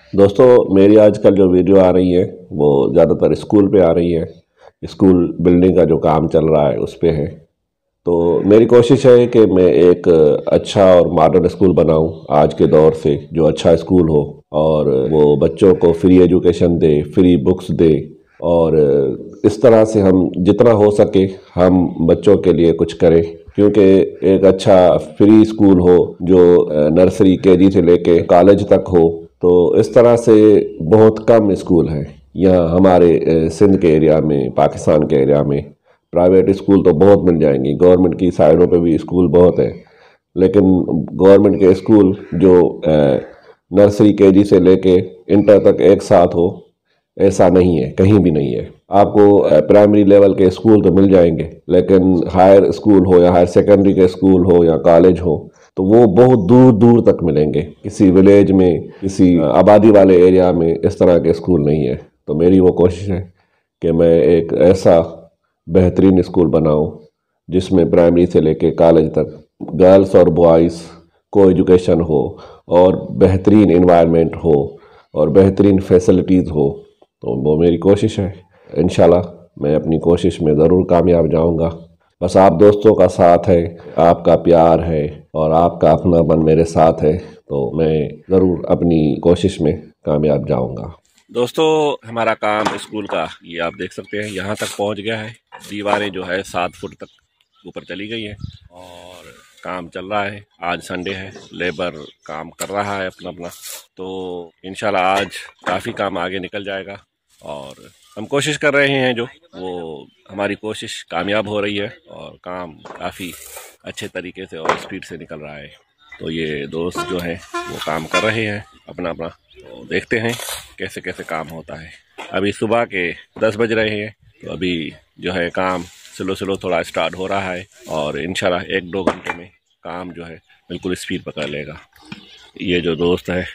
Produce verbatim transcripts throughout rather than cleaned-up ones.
दोस्तों, मेरी आजकल जो वीडियो आ रही है वो ज़्यादातर स्कूल पे आ रही है। स्कूल बिल्डिंग का जो काम चल रहा है उस पे है। तो मेरी कोशिश है कि मैं एक अच्छा और मॉडर्न स्कूल बनाऊं आज के दौर से, जो अच्छा स्कूल हो और वो बच्चों को फ्री एजुकेशन दे, फ्री बुक्स दे। और इस तरह से हम जितना हो सके हम बच्चों के लिए कुछ करें, क्योंकि एक अच्छा फ्री स्कूल हो जो नर्सरी केजी से लेके कॉलेज तक हो। तो इस तरह से बहुत कम स्कूल हैं यहाँ हमारे अ, सिंध के एरिया में, पाकिस्तान के एरिया में। प्राइवेट स्कूल तो बहुत मिल जाएंगी, गवर्नमेंट की साइडों पे भी स्कूल बहुत है, लेकिन गवर्नमेंट के स्कूल जो अ, नर्सरी केजी से लेके इंटर तक एक साथ हो, ऐसा नहीं है, कहीं भी नहीं है। आपको प्राइमरी लेवल के स्कूल तो मिल जाएंगे, लेकिन हायर स्कूल हो या हायर सेकेंडरी के स्कूल हो या कॉलेज हो तो वो बहुत दूर दूर तक मिलेंगे। किसी विलेज में, किसी आबादी वाले एरिया में इस तरह के स्कूल नहीं है। तो मेरी वो कोशिश है कि मैं एक ऐसा बेहतरीन स्कूल बनाऊं जिसमें प्राइमरी से लेके कॉलेज तक गर्ल्स और बॉयज़ को एजुकेशन हो और बेहतरीन इन्वायरमेंट हो और बेहतरीन फैसिलिटीज़ हो। तो वो मेरी कोशिश है। इंशाल्लाह मैं अपनी कोशिश में ज़रूर कामयाब जाऊंगा। बस आप दोस्तों का साथ है, आपका प्यार है और आपका अपनापन मेरे साथ है, तो मैं ज़रूर अपनी कोशिश में कामयाब जाऊंगा। दोस्तों, हमारा काम स्कूल का ये आप देख सकते हैं यहाँ तक पहुँच गया है। दीवारें जो है सात फुट तक ऊपर चली गई है और काम चल रहा है। आज संडे है, लेबर काम कर रहा है अपना अपना। तो इंशाल्लाह आज काफ़ी काम आगे निकल जाएगा और हम कोशिश कर रहे हैं, जो वो हमारी कोशिश कामयाब हो रही है और काम काफ़ी अच्छे तरीके से और स्पीड से निकल रहा है। तो ये दोस्त जो हैं वो काम कर रहे हैं अपना अपना। तो देखते हैं कैसे कैसे काम होता है। अभी सुबह के दस बज रहे हैं, तो अभी जो है काम स्लो स्लो थोड़ा स्टार्ट हो रहा है और इंशाल्लाह एक दो घंटे में काम जो है बिल्कुल स्पीड पकड़ लेगा। ये जो दोस्त है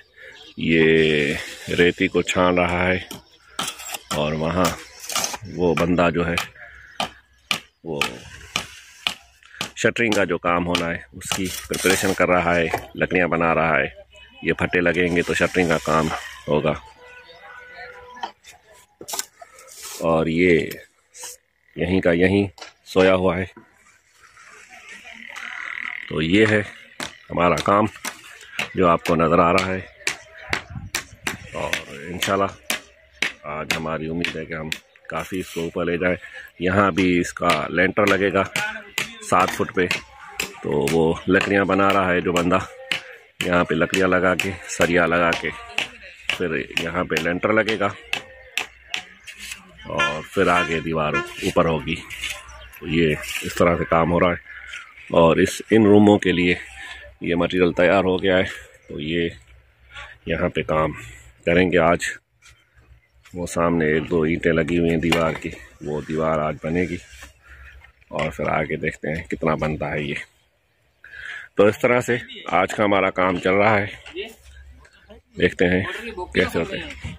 ये रेती को छान रहा है और वहाँ वो बंदा जो है वो शटरिंग का जो काम होना है उसकी प्रिपरेशन कर रहा है, लकड़ियाँ बना रहा है। ये फट्टे लगेंगे तो शटरिंग का काम होगा। और ये यहीं का यहीं सोया हुआ है। तो ये है हमारा काम जो आपको नज़र आ रहा है और इंशाल्लाह आज हमारी उम्मीद है कि हम काफ़ी इसको ऊपर ले जाए। यहाँ भी इसका लेंटर लगेगा सात फुट पे, तो वो लकड़ियाँ बना रहा है जो बंदा। यहाँ पे लकड़ियाँ लगा के, सरिया लगा के, फिर यहाँ पे लेंटर लगेगा और फिर आगे दीवार ऊपर होगी। तो ये इस तरह से काम हो रहा है और इस इन रूमों के लिए ये मटेरियल तैयार हो गया है। तो ये यहाँ पे काम करेंगे आज। वो सामने एक दो ईंटें लगी हुई हैं दीवार की, वो दीवार आज बनेगी और फिर आगे देखते हैं कितना बनता है ये। तो इस तरह से आज का हमारा काम चल रहा है, देखते हैं कैसे होते हैं।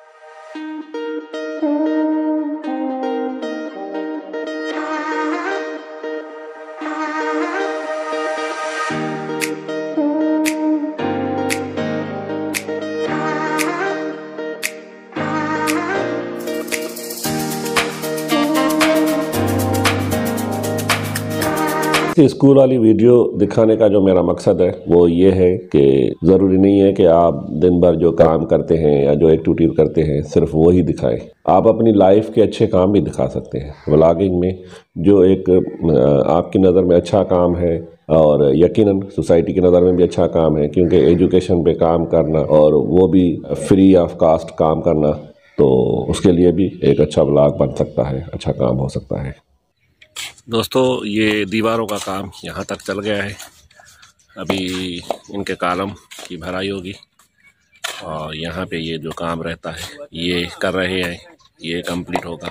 स्कूल वाली वीडियो दिखाने का जो मेरा मकसद है वो ये है कि ज़रूरी नहीं है कि आप दिन भर जो काम करते हैं या जो एक्टिविटी करते हैं सिर्फ वो ही दिखाएं। आप अपनी लाइफ के अच्छे काम भी दिखा सकते हैं व्लॉगिंग में, जो एक आपकी नज़र में अच्छा काम है और यकीनन सोसाइटी की नज़र में भी अच्छा काम है, क्योंकि एजुकेशन पे काम करना और वो भी फ्री ऑफ कास्ट काम करना, तो उसके लिए भी एक अच्छा व्लॉग बन सकता है, अच्छा काम हो सकता है। दोस्तों, ये दीवारों का काम यहाँ तक चल गया है। अभी इनके कॉलम की भराई होगी और यहाँ पे ये जो काम रहता है ये कर रहे हैं, ये कंप्लीट होगा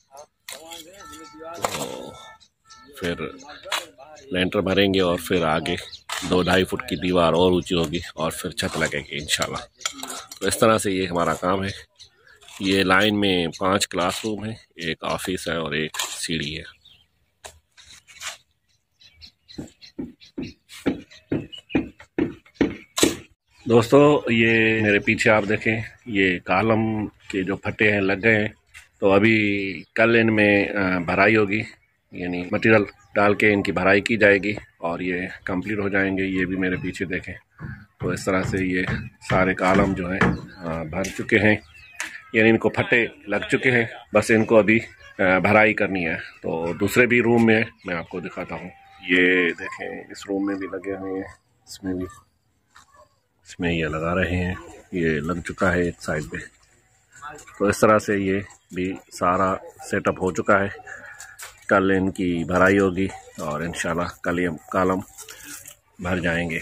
तो फिर लेंटर भरेंगे और फिर आगे दो ढाई फुट की दीवार और ऊंची होगी और फिर छत लगेगी इंशाल्लाह। तो इस तरह से ये हमारा काम है। ये लाइन में पांच क्लासरूम है, एक ऑफिस है और एक सीढ़ी है। दोस्तों ये मेरे पीछे आप देखें, ये कॉलम के जो फटे हैं लग गए हैं। तो अभी कल इनमें भराई होगी, यानी मटेरियल डाल के इनकी भराई की जाएगी और ये कंप्लीट हो जाएंगे। ये भी मेरे पीछे देखें, तो इस तरह से ये सारे कॉलम जो हैं भर चुके हैं, यानी इनको फटे लग चुके हैं। बस इनको अभी भराई करनी है। तो दूसरे भी रूम में मैं आपको दिखाता हूँ। ये देखें, इस रूम में भी लगे हुए हैं, इसमें भी इसमें ये लगा रहे हैं। ये लग चुका है एक साइड पे। तो इस तरह से ये भी सारा सेटअप हो चुका है। कल इनकी भराई होगी और इंशाल्लाह कल ये कॉलम भर जाएंगे।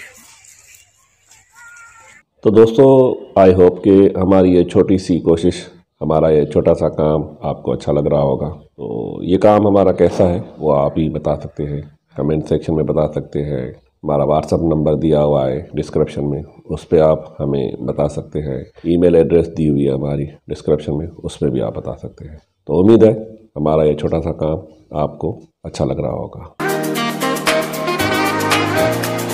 तो दोस्तों, आई होप कि हमारी ये छोटी सी कोशिश, हमारा ये छोटा सा काम आपको अच्छा लग रहा होगा। तो ये काम हमारा कैसा है वो आप ही बता सकते हैं, कमेंट सेक्शन में बता सकते हैं। हमारा व्हाट्सअप नंबर दिया हुआ है डिस्क्रिप्शन में, उस पर आप हमें बता सकते हैं। ईमेल एड्रेस दी हुई है हमारी डिस्क्रिप्शन में, उस पर भी आप बता सकते हैं। तो उम्मीद है हमारा ये छोटा सा काम आपको अच्छा लग रहा होगा।